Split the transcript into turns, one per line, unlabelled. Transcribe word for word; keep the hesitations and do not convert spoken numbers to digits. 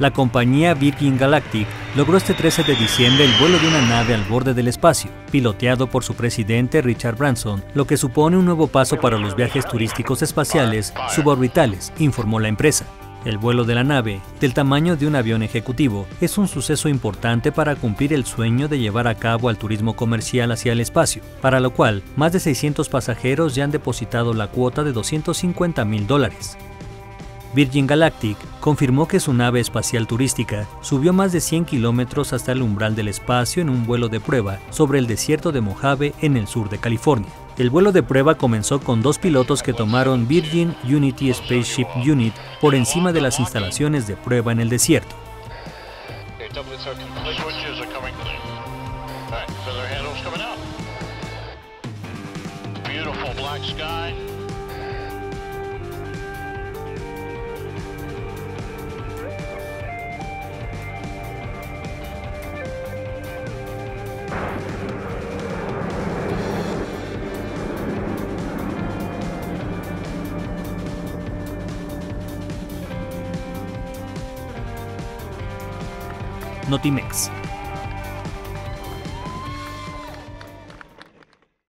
La compañía Virgin Galactic logró este trece de diciembre el vuelo de una nave al borde del espacio, piloteado por su presidente Richard Branson, lo que supone un nuevo paso para los viajes turísticos espaciales suborbitales, informó la empresa. El vuelo de la nave, del tamaño de un avión ejecutivo, es un suceso importante para cumplir el sueño de llevar a cabo el turismo comercial hacia el espacio, para lo cual más de seiscientos pasajeros ya han depositado la cuota de doscientos cincuenta mil dólares. Virgin Galactic confirmó que su nave espacial turística subió más de cien kilómetros hasta el umbral del espacio en un vuelo de prueba sobre el desierto de Mojave en el sur de California. El vuelo de prueba comenzó con dos pilotos que tomaron Virgin Unity Spaceship Unit por encima de las instalaciones de prueba en el desierto. Notimex.